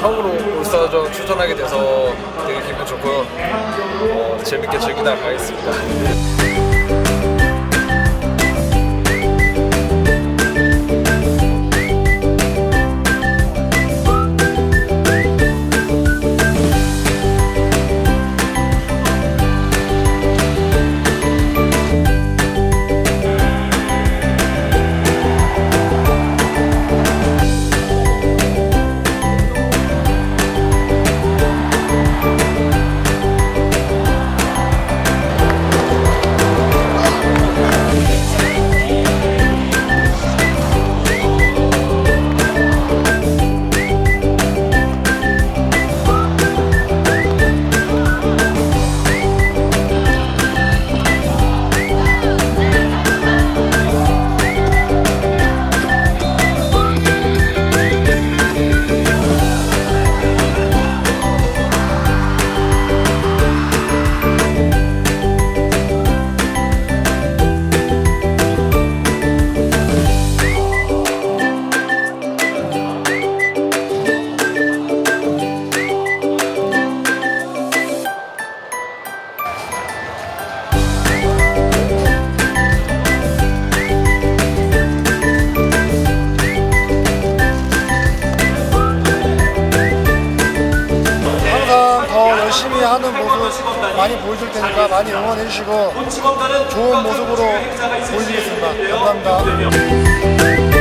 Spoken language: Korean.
처음으로 올스타전 출전하게 돼서 되게 기분 좋고요. 재밌게 즐기다 가겠습니다. 열심히 하는 모습 많이 보여줄 테니까 많이 응원해 주시고 좋은 모습으로 보여드리겠습니다. 감사합니다.